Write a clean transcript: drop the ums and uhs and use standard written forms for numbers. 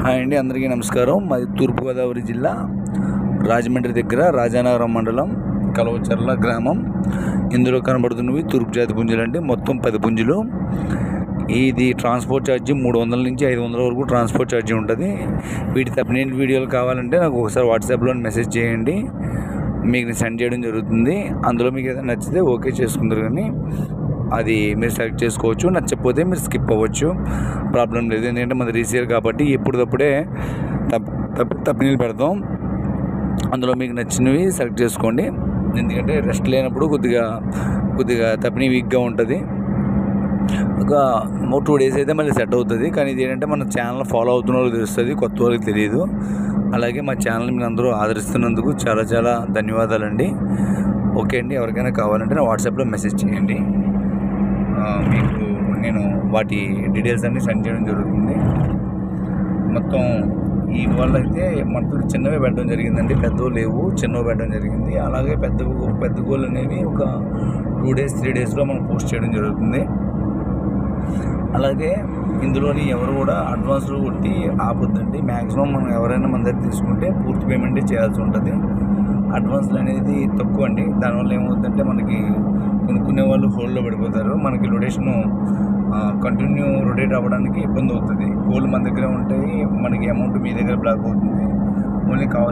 Hi అండి, అందరికీ నమస్కారం. మాది తూర్పుగోదావరి జిల్లా రాజమండ్రి దగ్గర రాజానగరం మండలం కలవచర్ల గ్రామం. ఇందులో కనబడుతున్నవి తూర్పు జాతి పుంజులు అండి. మొత్తం 10 పుంజులు. ఇది ట్రాన్స్పోర్ట్ ఛార్జీ 300 నుంచి 500 వరకు ట్రాన్స్పోర్ట్ ఛార్జీ ఉంటుంది. వీటి తప్పినేంటి వీడియోలు కావాలంటే నాకు ఒకసారి వాట్సాప్లో మెసేజ్ చేయండి, మీకు నేను సెండ్ చేయడం జరుగుతుంది. అందులో మీకు ఏదైనా నచ్చితే ఓకే చేసుకుందరు, కానీ అది మీరు సెలెక్ట్ చేసుకోవచ్చు. నచ్చకపోతే మీరు స్కిప్ అవ్వచ్చు, ప్రాబ్లం లేదు. ఎందుకంటే మనది రీసేల్ కాబట్టి ఎప్పటికప్పుడే తప్పినీళ్ళు పెడతాం. అందులో మీకు నచ్చినవి సెలెక్ట్ చేసుకోండి. ఎందుకంటే రెస్ట్ లేనప్పుడు కొద్దిగా తప్పిని వీక్గా ఉంటుంది. ఒక 2 డేస్ అయితే మళ్ళీ సెట్ అవుతుంది. కానీ ఇది ఏంటంటే మన ఛానల్ ఫాలో అవుతున్న వాళ్ళకి తెలుస్తుంది, కొత్త వాళ్ళకి తెలియదు. అలాగే మా ఛానల్ మీరు అందరూ ఆదరిస్తున్నందుకు చాలా చాలా ధన్యవాదాలండి. ఓకే అండి, ఎవరికైనా కావాలంటే నా వాట్సాప్లో మెసేజ్ చేయండి, మీకు నేను వాటి డీటెయిల్స్ అన్నీ సెండ్ చేయడం జరుగుతుంది. మొత్తం ఈ వాళ్ళు అయితే మనతో చిన్నవే పెట్టడం జరిగిందండి, పెద్దవి లేవు, చిన్నవి పెట్టడం జరిగింది. అలాగే పెద్ద గోళ్ళు అనేవి ఒక 2 డేస్ 3 డేస్లో మనం పోస్ట్ చేయడం జరుగుతుంది. అలాగే ఇందులోని ఎవరు కూడా అడ్వాన్స్లు కొట్టి ఆపొద్దండి. మ్యాక్సిమం మనం ఎవరైనా మన దగ్గర తీసుకుంటే పూర్తి పేమెంటే చేయాల్సి ఉంటుంది. అడ్వాన్స్లు అనేది తక్కువ అండి. దానివల్ల ఏమవుతుందంటే మనకి కొనుక్కునే వాళ్ళు హోల్డ్లో పడిపోతారు. మనకి రొటేషను కంటిన్యూ రొటేట్ అవ్వడానికి ఇబ్బంది అవుతుంది. కోళ్ళు మన దగ్గర ఉంటాయి, మనకి అమౌంట్ మీ దగ్గర బ్లాక్ అవుతుంది. ఓన్లీ